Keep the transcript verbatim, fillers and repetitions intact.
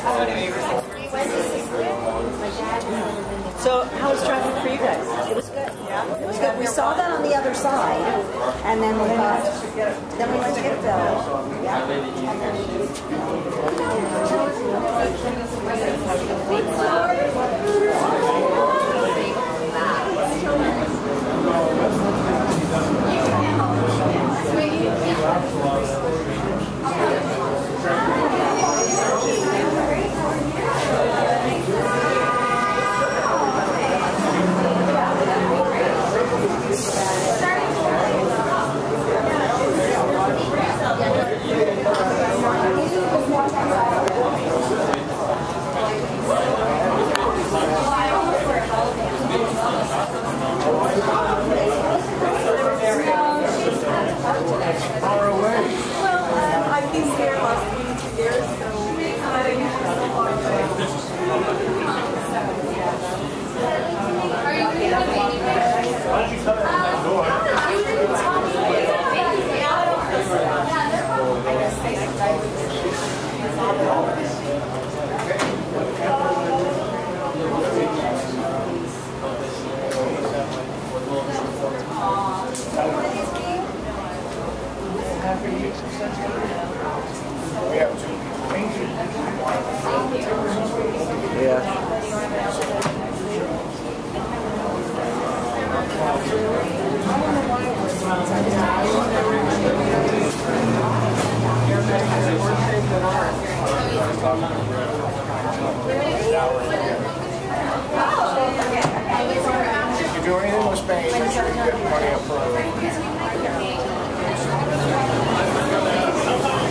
So, how was traffic for you guys? It was good. Yeah, it was good. We saw that on the other side, and then we got, then we went to get a bill. Yeah. If you do anything with Spain, make sure you get money up front.